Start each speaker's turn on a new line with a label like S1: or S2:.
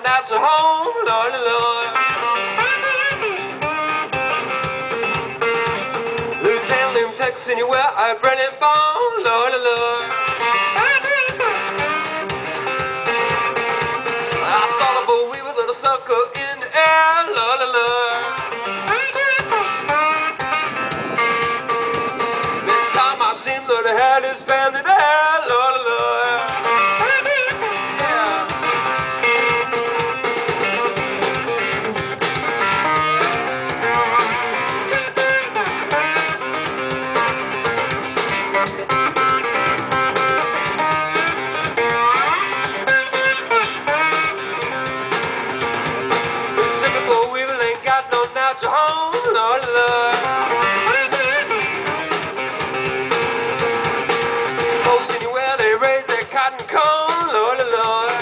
S1: natural home, Lordy, Lord. Louisiana, Texas, anywhere I burn it bone, Lordy, Lord. I saw the boy weave a little circle in the air, Lordy, Lord. Next time I see him, Lord, he had his family there, Lordy, Lord. Natural home, Lord, Lord. Folks anywhere they raise their cotton corn, Lord, Lord.